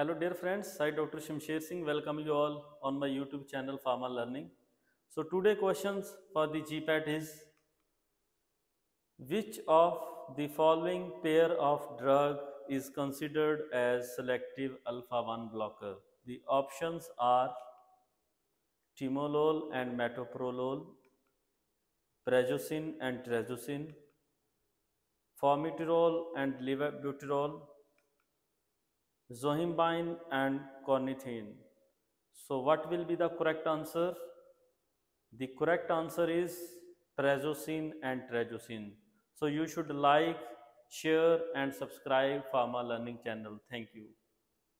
Hello dear friends, I Dr. Shamsher Singh welcome you all on my YouTube channel Pharma Learning. So today questions for the GPAT is, which of the following pair of drug is considered as selective alpha 1 blocker? The options are timolol and metoprolol, prazosin and trazocin, formoterol and levobuterol, zohimbine and cornithine. So what will be the correct answer? The correct answer is prazosin and trazocin. So you should like, share and subscribe Pharma Learning channel. Thank you.